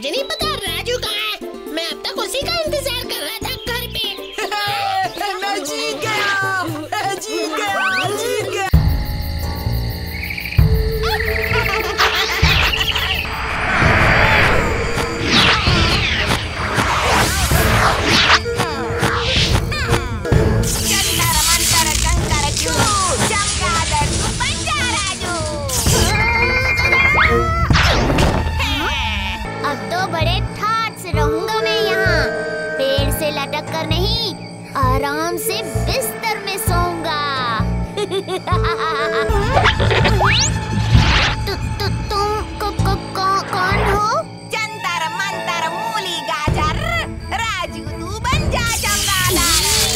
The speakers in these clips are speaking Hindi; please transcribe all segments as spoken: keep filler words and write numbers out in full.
मुझे नहीं पता राजू कहाँ है। मैं अब तक उसी का इंतजार कर रहा था घर पे। मैं जीत गया, मैं जीत गया, जीत गया। कर नहीं, आराम से बिस्तर में सोऊंगा। तु, तु, तुम को, को, को, कौन हो? जंतर मंतर मूली गाजर, राजू तू बन जा चमगादड़।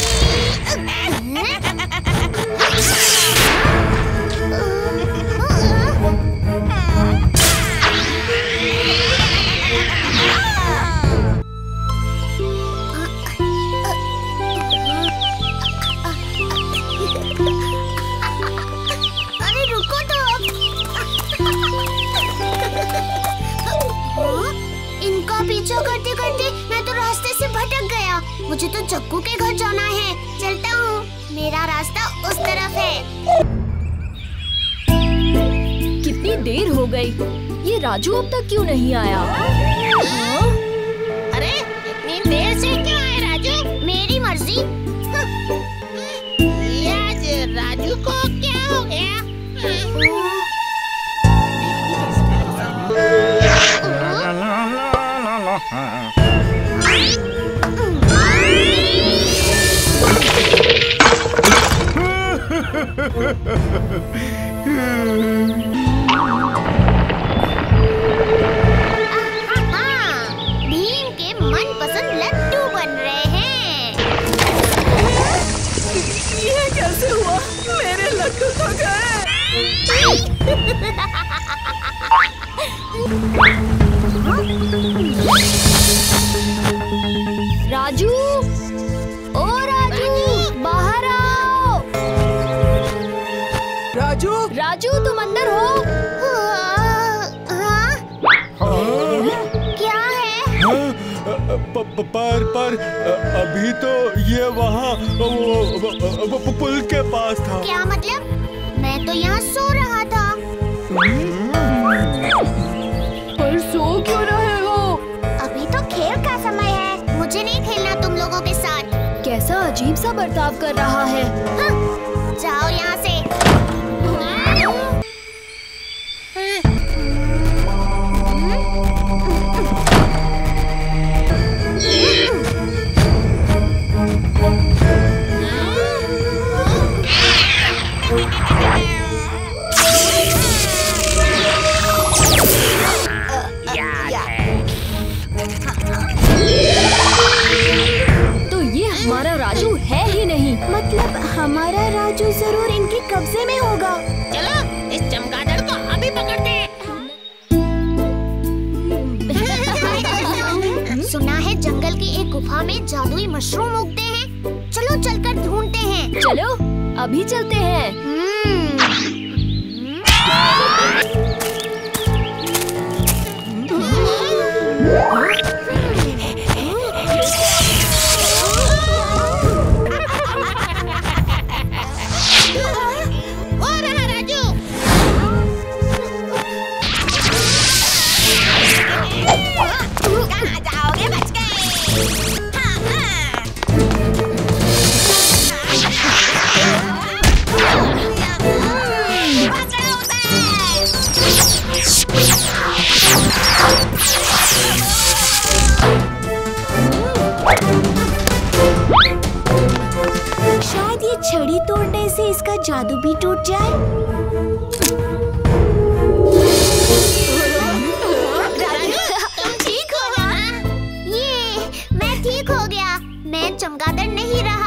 पीछा करते करते मैं तो रास्ते से भटक गया। मुझे तो जग्गू के घर जाना है। चलता हूँ, मेरा रास्ता उस तरफ है। कितनी देर हो गई, ये राजू अब तक क्यों नहीं आया? अरे इतनी देर से क्यों आए राजू? मेरी मर्जी। आज राजू को क्या हो गया? भीम के मनपसंद लड्डू बन रहे हैं। ये कैसे हुआ? मेरे लड्डू तो गए। राजू, ओ राजू, बाहर आओ। राजू, राजू तुम अंदर हो? हाँ? क्या है? पर पर पर अभी तो ये वहाँ पुल के पास था। क्या मतलब? मैं तो यहाँ सो रहा था। पर सो क्यों रहे हो? अभी तो खेल का समय है, मुझे नहीं खेलना तुम लोगों के साथ। कैसा अजीब सा बर्ताव कर रहा है। हाँ, जाओ यहाँ से। तो ये हमारा राजू है ही नहीं। मतलब हमारा राजू जरूर इनके कब्जे में होगा। चलो इस चमगादड़ को अभी पकड़ते हैं। सुना है जंगल की एक गुफा में जादुई मशरूम उगते हैं। चलो चलकर ढूंढते हैं। चलो अभी चलते हैं। वो रहा राजू। कहाँ जाओगे बच गए? हाँ, हाँ। पकड़ो उसे। शायद ये छड़ी तोड़ने से इसका जादू भी टूट जाए। तुम ठीक हो ना? ये मैं ठीक हो गया। मैं चमगादड़ नहीं रहा।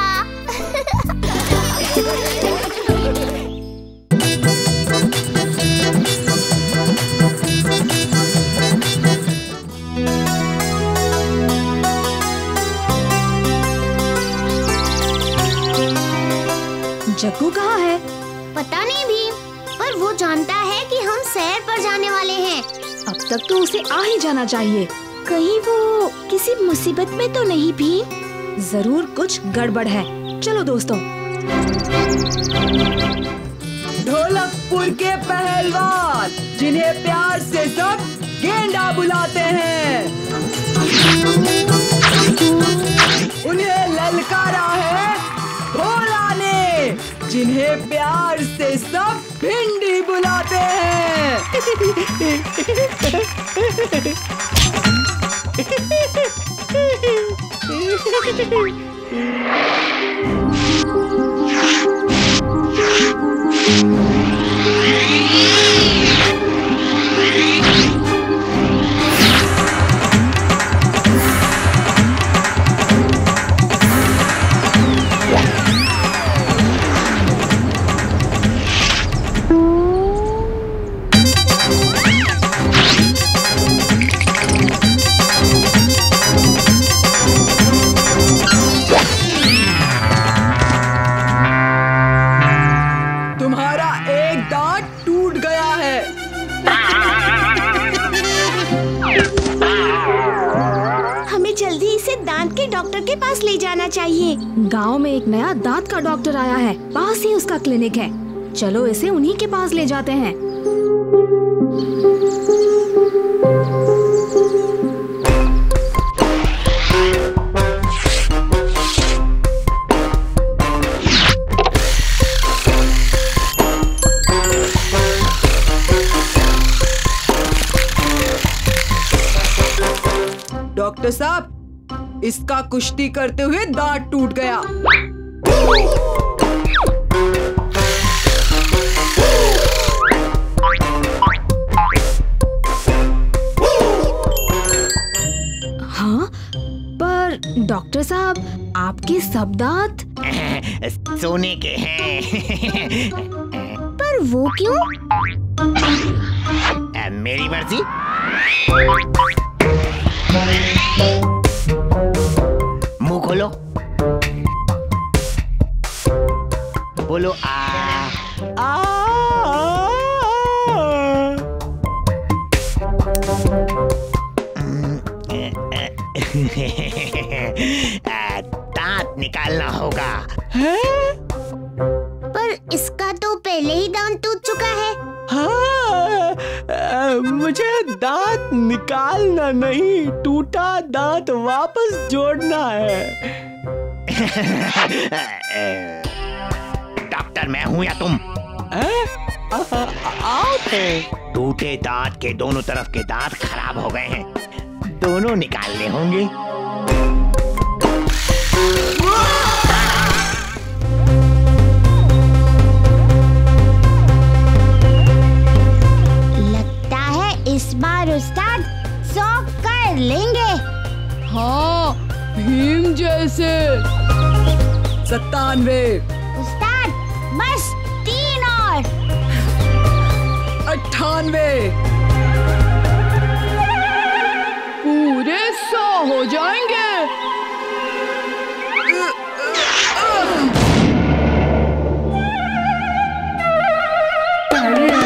जग्गू कहाँ है? पता नहीं भी, पर वो जानता है कि हम सैर पर जाने वाले हैं। अब तक तो उसे आ ही जाना चाहिए। कहीं वो किसी मुसीबत में तो नहीं भी? जरूर कुछ गड़बड़ है। चलो दोस्तों। ढोलकपुर के पहलवान जिन्हें प्यार से सब गेंडा बुलाते हैं, उन्हें ललकारा है भोला ने, जिन्हें प्यार से सब भिंडी बुलाते हैं। डॉक्टर के पास ले जाना चाहिए। गांव में एक नया दांत का डॉक्टर आया है, पास ही उसका क्लिनिक है। चलो इसे उन्हीं के पास ले जाते हैं। डॉक्टर साहब, इसका कुश्ती करते हुए दांत टूट गया। हाँ, पर डॉक्टर साहब आपके सब दांत सोने के हैं। पर वो क्यों? मेरी मर्जी। मुंह खोलो, बोलो आ आ, दांत निकालना होगा। पर इसका तो पहले ही दांत टूट चुका है। हाँ, आ, मुझे दांत निकालना नहीं, टूटा दांत वापस जोड़ना है। डॉक्टर मैं हूँ या तुम? आप हैं। टूटे दांत के दोनों तरफ के दांत खराब हो गए हैं, दोनों निकालने होंगे। लगता है इस बार उस्ताद सौ कर लेंगे। हाँ, भीम जैसे। सत्तानवे। उस्ताद बस तीन और। अट्ठानवे। पूरे सौ हो जाएंगे। पर